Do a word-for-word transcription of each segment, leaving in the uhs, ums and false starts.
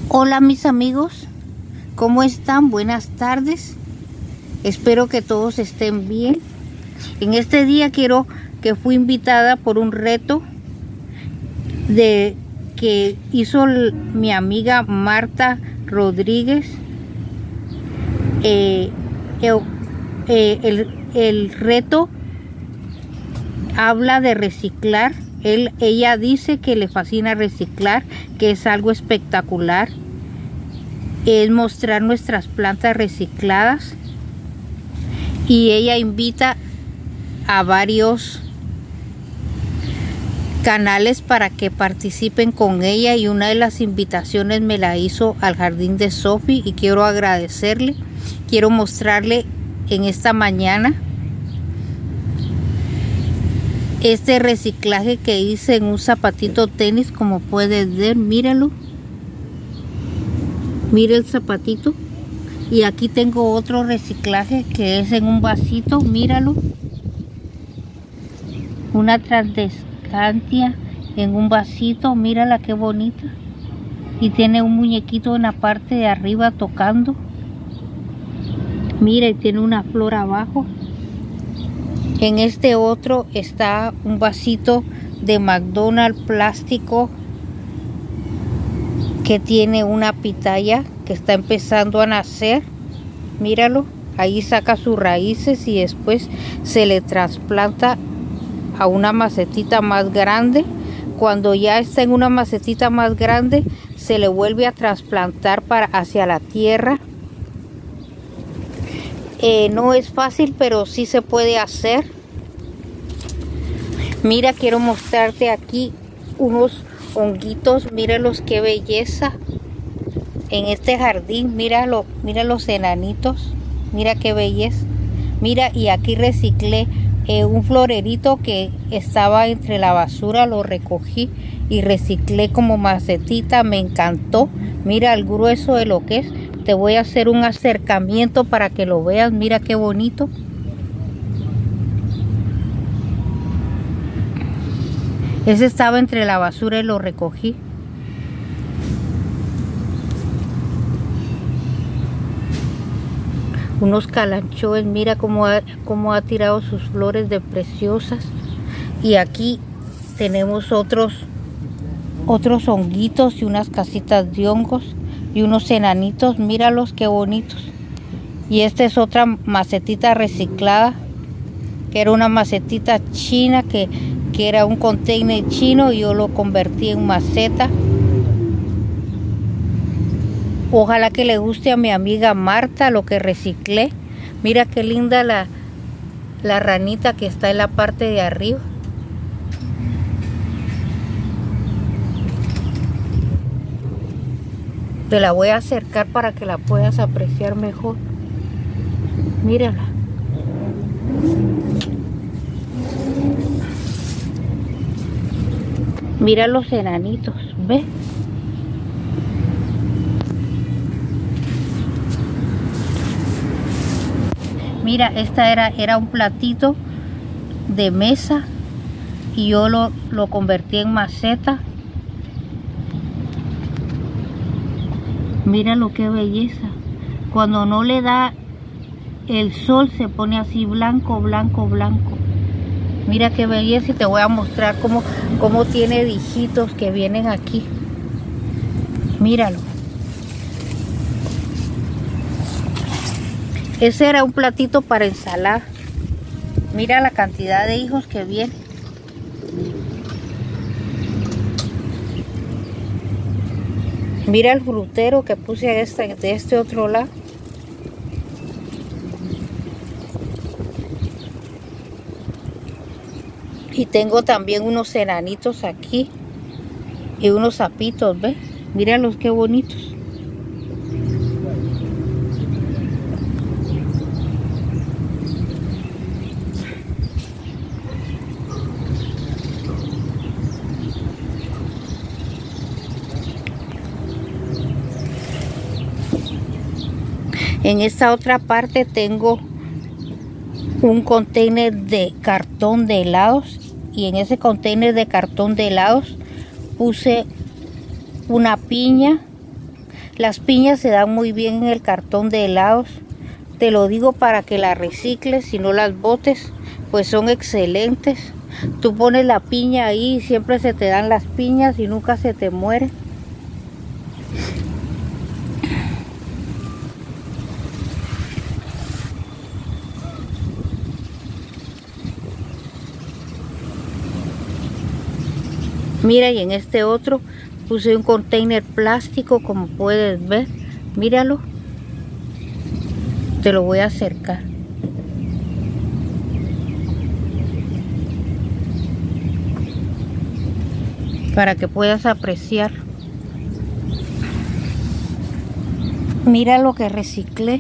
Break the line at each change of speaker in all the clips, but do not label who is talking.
Hola mis amigos, ¿cómo están? Buenas tardes. Espero que todos estén bien. En este día quiero que fui invitada por un reto de que hizo mi amiga Marta Rodríguez. Eh, el, eh, el, el reto habla de reciclar. Él, ella dice que le fascina reciclar, que es algo espectacular. Es mostrar nuestras plantas recicladas. Y ella invita a varios canales para que participen con ella. Y una de las invitaciones me la hizo al Jardín de Sophie. Y quiero agradecerle. Quiero mostrarle en esta mañana este reciclaje que hice en un zapatito tenis, como puedes ver, míralo, mira el zapatito. Y aquí tengo otro reciclaje que es en un vasito, míralo, una transdescantia en un vasito, mírala qué bonita, y tiene un muñequito en la parte de arriba tocando, mira, y tiene una flor abajo. En este otro está un vasito de McDonald's plástico que tiene una pitaya que está empezando a nacer. Míralo, ahí saca sus raíces y después se le trasplanta a una macetita más grande. Cuando ya está en una macetita más grande, se le vuelve a trasplantar para hacia la tierra. Eh, no es fácil, pero sí se puede hacer. Mira, quiero mostrarte aquí unos honguitos. Míralos, qué belleza. En este jardín, míralo, mira los enanitos. Mira qué belleza. Mira, y aquí reciclé eh, un florerito que estaba entre la basura. Lo recogí y reciclé como macetita. Me encantó. Mira el grueso de lo que es. Te voy a hacer un acercamiento para que lo veas. Mira qué bonito. Ese estaba entre la basura y lo recogí. Unos calanchoes, mira cómo ha, cómo ha tirado sus flores de preciosas. Y aquí tenemos otros, otros honguitos y unas casitas de hongos. Y unos enanitos, míralos qué bonitos. Y esta es otra macetita reciclada, que era una macetita china, que, que era un container chino, y yo lo convertí en maceta. Ojalá que le guste a mi amiga Marta lo que reciclé. Mira qué linda la, la ranita que está en la parte de arriba. Te la voy a acercar para que la puedas apreciar mejor. Mírala. Mira los enanitos, ¿ves? Mira, esta era, era un platito de mesa y yo lo, lo convertí en maceta. Mira lo que belleza. Cuando no le da el sol se pone así blanco, blanco, blanco. Mira qué belleza, y te voy a mostrar cómo, cómo tiene dijitos que vienen aquí. Míralo. Ese era un platito para ensalada. Mira la cantidad de hijos que vienen. Mira el frutero que puse a este, de este otro lado. Y tengo también unos enanitos aquí. Y unos sapitos, ¿ves? Míralos qué bonitos. En esta otra parte tengo un container de cartón de helados, y en ese container de cartón de helados puse una piña, Las piñas se dan muy bien en el cartón de helados. Te lo digo para que las recicles y no las botes, pues son excelentes. Tú pones la piña ahí y siempre se te dan las piñas y nunca se te muere. Mira, y en este otro puse un container plástico, como puedes ver. Míralo. Te lo voy a acercar. Para que puedas apreciar. Mira lo que reciclé.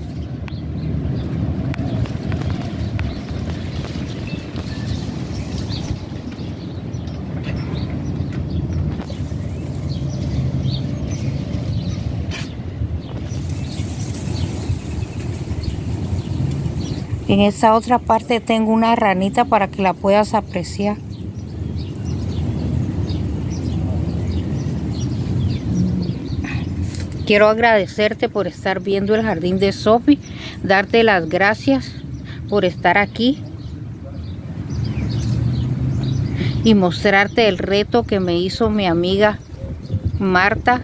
En esta otra parte tengo una ranita para que la puedas apreciar. Quiero agradecerte por estar viendo el jardín de Sophie, darte las gracias por estar aquí y mostrarte el reto que me hizo mi amiga Marta.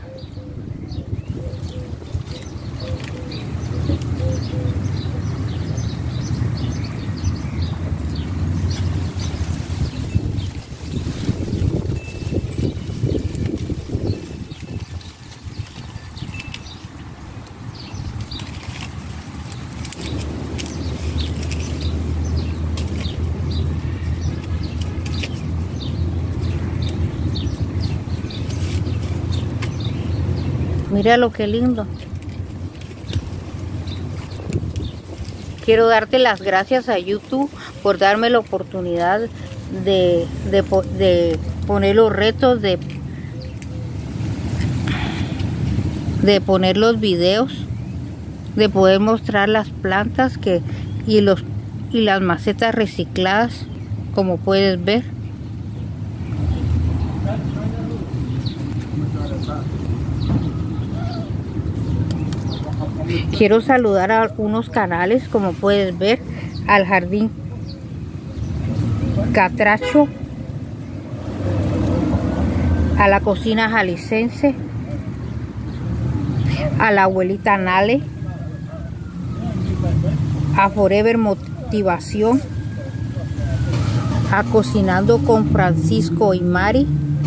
Mira lo que lindo. Quiero darte las gracias a YouTube por darme la oportunidad de, de, de poner los retos, de, de poner los videos, de poder mostrar las plantas que, y, los, y las macetas recicladas, como puedes ver. Quiero saludar a algunos canales, como puedes ver, al Jardín Catracho, a la Cocina Jalisciense, a la Abuelita Nale, a Forever Motivación, a Cocinando con Francisco y Mari,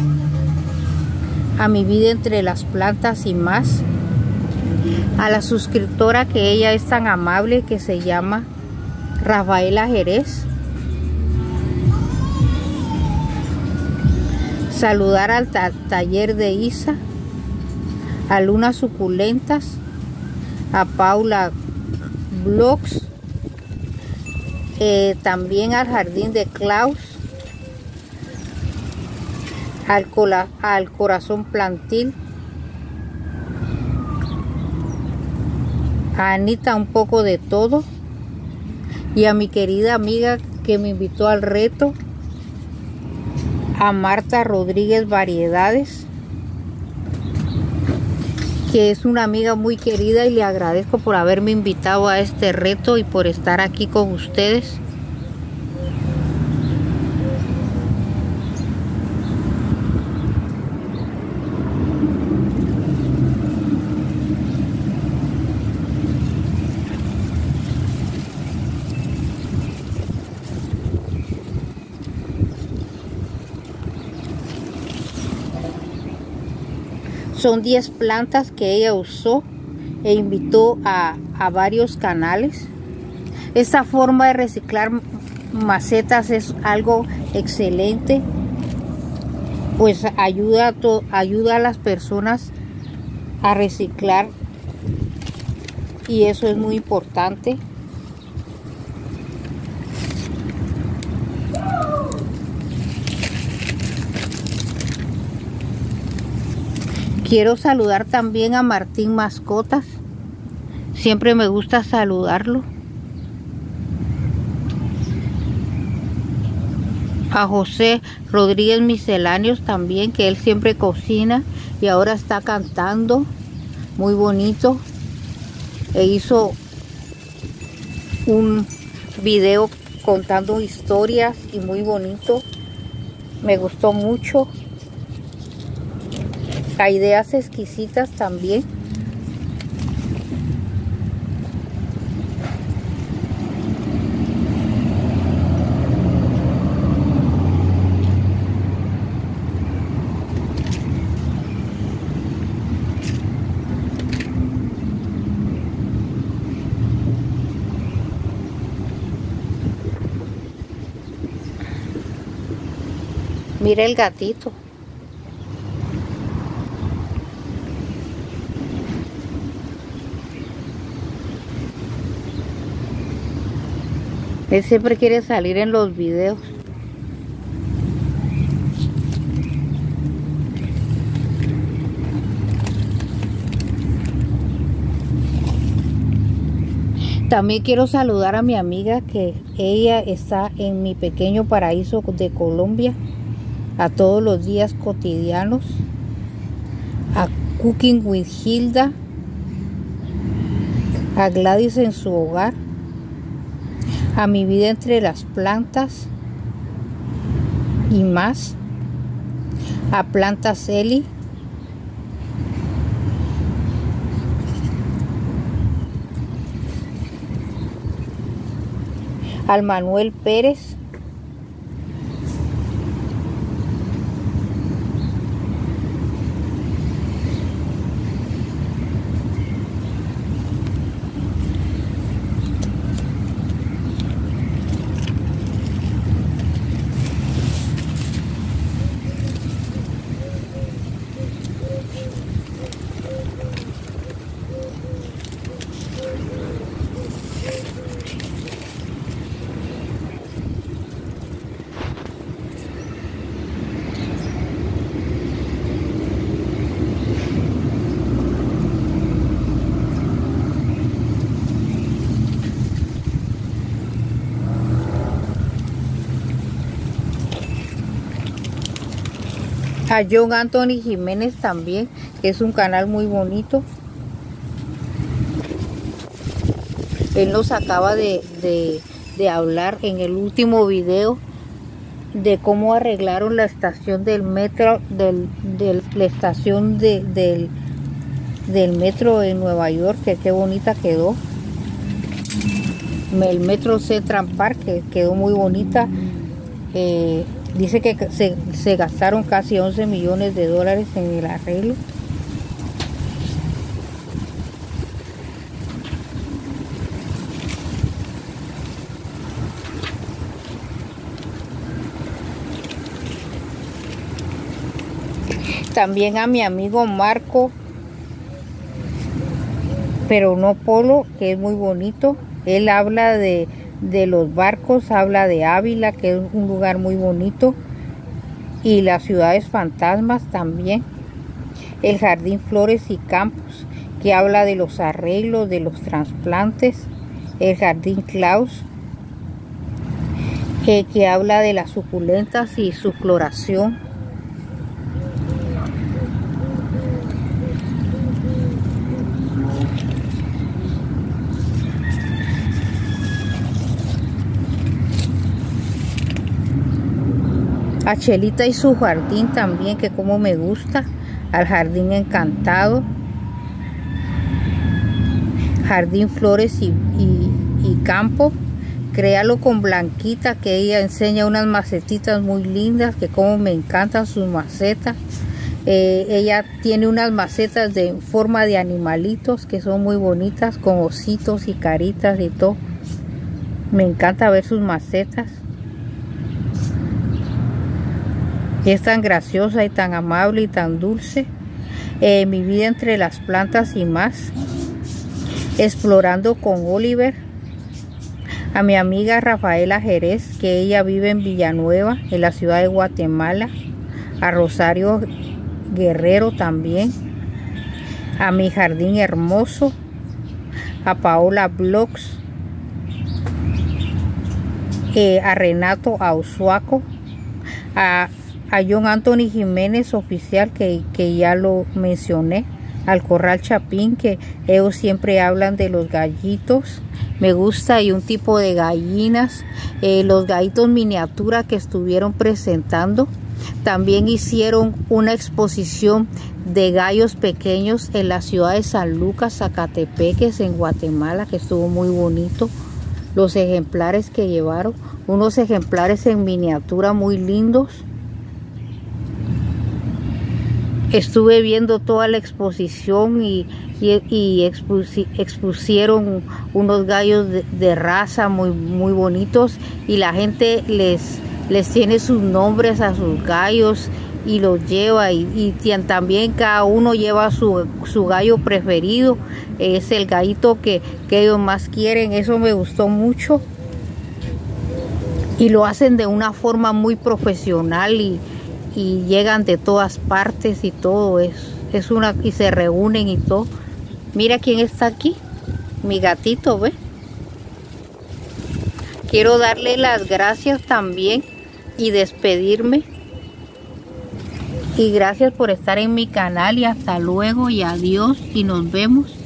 a Mi Vida Entre las Plantas y más, a la suscriptora que ella es tan amable, que se llama Rafaela Jerez. Saludar al ta taller de Isa, a Luna Suculentas, a Paula Vlogs, eh, también al Jardín de Klaus, al, al Corazón Plantil, a Anita Un Poco de Todo y a mi querida amiga que me invitó al reto, a Marta Rodríguez Variedades, que es una amiga muy querida, y le agradezco por haberme invitado a este reto y por estar aquí con ustedes. Son diez plantas que ella usó e invitó a, a varios canales. Esta forma de reciclar macetas es algo excelente, pues ayuda a, to, ayuda a las personas a reciclar, y eso es muy importante. Quiero saludar también a Martín Mascotas. Siempre me gusta saludarlo. A José Rodríguez Misceláneos también, que él siempre cocina y ahora está cantando. muy bonito. E hizo un video contando historias y muy bonito. Me gustó mucho. Hay ideas exquisitas también. Mira el gatito. Él siempre quiere salir en los videos. También quiero saludar a mi amiga, que ella está en Mi Pequeño Paraíso de Colombia, a Todos los Días Cotidianos, a Cooking with Hilda, a Gladys en Su Hogar, a Mi Vida Entre las Plantas y más, a Plantas Eli, al Manuel Pérez, a John Anthony Jiménez también, que es un canal muy bonito. Él nos acaba de, de, de hablar en el último video de cómo arreglaron la estación del metro, del, del, la estación de, del, del metro en Nueva York, que qué bonita quedó. El metro Central Park, que quedó muy bonita. Eh, dice que se, se gastaron casi once millones de dólares en el arreglo. También a mi amigo Marco, pero no Polo, que es muy bonito. Él habla de, de los barcos, habla de Ávila, que es un lugar muy bonito, y las ciudades fantasmas también. El Jardín Flores y Campos, que habla de los arreglos, de los trasplantes. El Jardín Klaus, eh, que habla de las suculentas y su floración. A Chelita y su jardín también, que como me gusta. Al Jardín Encantado, Jardín Flores y, y, y Campo. Créalo con Blanquita, que ella enseña unas macetitas muy lindas, que como me encantan sus macetas. Eh, ella tiene unas macetas de forma de animalitos que son muy bonitas, con ositos y caritas y todo. Me encanta ver sus macetas. Es tan graciosa y tan amable y tan dulce. Eh, mi vida entre las plantas y más. Explorando con Oliver. A mi amiga Rafaela Jerez, que ella vive en Villanueva, en la ciudad de Guatemala. A Rosario Guerrero también. A Mi Jardín Hermoso. A Paola Blogs. Eh, a Renato Ausuaco. A A John Anthony Jiménez oficial, que, que ya lo mencioné. al Corral Chapín, que ellos siempre hablan de los gallitos. Me gusta, y un tipo de gallinas, eh, los gallitos miniatura que estuvieron presentando. También hicieron una exposición de gallos pequeños en la ciudad de San Lucas, Zacatepeques, en Guatemala, que estuvo muy bonito. Los ejemplares que llevaron, unos ejemplares en miniatura muy lindos. Estuve viendo toda la exposición y, y, y expusi, expusieron unos gallos de, de raza muy, muy bonitos, y la gente les, les tiene sus nombres a sus gallos y los lleva, y, y también cada uno lleva su, su gallo preferido. Es el gallito que, que ellos más quieren. Eso me gustó mucho, y lo hacen de una forma muy profesional, y y llegan de todas partes y todo eso, es una, y se reúnen y todo. Mira quién está aquí, mi gatito, ¿ve? Quiero darle las gracias también y despedirme, y gracias por estar en mi canal, y hasta luego y adiós, y nos vemos